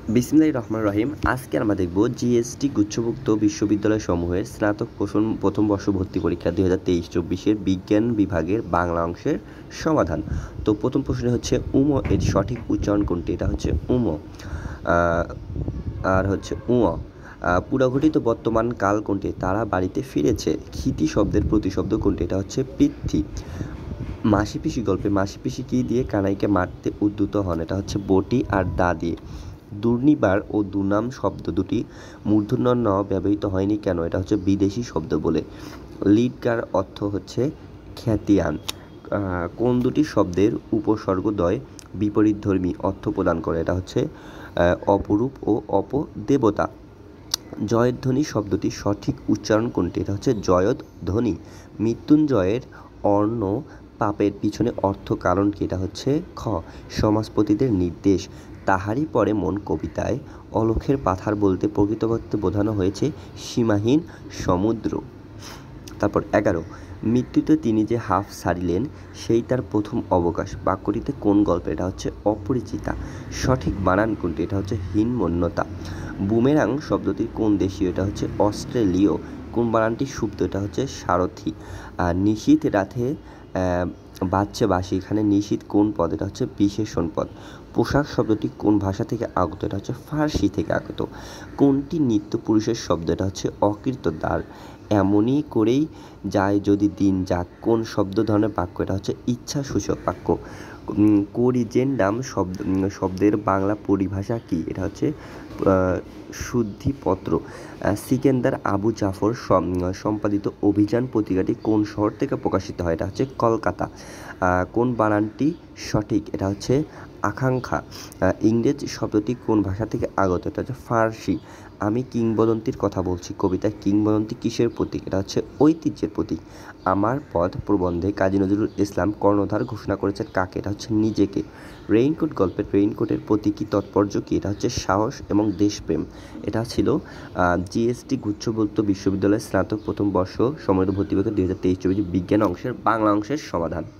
বিসমিল্লাহির রহমানির রহিম। আজকে আমরা দেখব জিএসটি গুচ্ছভুক্ত বিশ্ববিদ্যালয় সমূহের স্নাতক প্রথম বর্ষ ভর্তি পরীক্ষা 2023-24 বিজ্ঞান বিভাগের বাংলা অংশের সমাধান। তো প্রথম প্রশ্ন হচ্ছে উম এর সঠিক উচ্চারণ কোনটি? এটা হচ্ছে উম। আর হচ্ছে পুরাঘটিত বর্তমান কাল কোনটি? তারা বাড়িতে ফিরেছে। ক্ষিতি শব্দের প্রতিশব্দ কোনটি? এটা হচ্ছে পৃথ্বী। মাসি পিসি গল্পে মাসি পিসি কী দিয়ে কানাইকে মারতে উদ্যত হন? এটা হচ্ছে বটি আর দা দিয়ে। দুর্নিবার ও দুনাম শব্দ দুটি মূর্ধন্য ন ব্যবহৃত হয়নি কেন? এটা হচ্ছে বিদেশি শব্দ বলে। লিডকার অর্থ হচ্ছে খ্যাতিয়ান। কোন দুটি শব্দের উপসর্গদ্বয় বিপরীতধর্মী অর্থ প্রদান করে? এটা হচ্ছে অপরূপ ও অপদেবতা। জয়ধ্বনি শব্দটির সঠিক উচ্চারণ কোনটি? এটা হচ্ছে জয়ধ্বনি। মৃত্যুঞ্জয়ের অর্ণ পাপের পিছনে অর্থ কারণ কি? এটা হচ্ছে খ সমাজপতিদের নির্দেশ। তাহারই পরে মন কবিতায় অলখের পাথার বলতে প্রকৃতপক্ষে বোঝানো হয়েছে সীমাহীন সমুদ্র। তারপর 11, মৃত্যুতে তিনি যে হাঁফ ছাড়িলেন সেই তার প্রথম অবকাশ। বাক্যটিতে কোন গল্প? এটা হচ্ছে অপরিচিতা। সঠিক বানান কোনটি? এটা হচ্ছে হীনমন্যতা। বুমেরাং শব্দটির কোন দেশীয়? এটা হচ্ছে অস্ট্রেলীয়। কোন বানানটি সুপ্ত? এটা হচ্ছে সারথি। আর নিশীথ রাতে বাজছে বাঁশি, এখানে নিশীথ কোন পদ? এটা হচ্ছে বিশেষণ পদ। পোশাক শব্দটি কোন ভাষা থেকে আগত? এটা হচ্ছে ফার্সি থেকে আগত। কোনটি নিত্য পুরুষের শব্দ? এটা হচ্ছে অকৃতদার। এমনই করেই যায় যদি দিন যাক কোন শব্দ ধরনের বাক্য? এটা হচ্ছে ইচ্ছাসূচক বাক্য। কোরিজেন্ডাম শব্দের বাংলা পরিভাষা কি? এটা হচ্ছে শুদ্ধিপত্র। সিকেন্দার আবু জাফর সম্পাদিত অভিযান পত্রিকাটি কোন শহর থেকে প্রকাশিত হয়? এটা হচ্ছে কলকাতা। কোন বানানটি সঠিক? এটা হচ্ছে আকাঙ্ক্ষা। ইংরেজ শব্দটি কোন ভাষা থেকে আগত? এটা হচ্ছে ফার্সি। আমি কিংবদন্তির কথা বলছি কবিতায় কিংবদন্তি কিসের প্রতীক? এটা হচ্ছে ঐতিহ্যের প্রতীক। আমার পথ প্রবন্ধে কাজী নজরুল ইসলাম কর্ণধার ঘোষণা করেছেন কাকে? এটা হচ্ছে নিজেকে। রেইনকোট গল্পের রেইনকোটের প্রতীকী তাৎপর্য কি? এটা হচ্ছে সাহস এবং দেশপ্রেম। এটা ছিল জিএসটি গুচ্ছভুক্ত বিশ্ববিদ্যালয়ের স্নাতক প্রথম বর্ষ সম্মানিত ভর্তি পরীক্ষা 2023-24 বিজ্ঞান অংশের বাংলা অংশের সমাধান।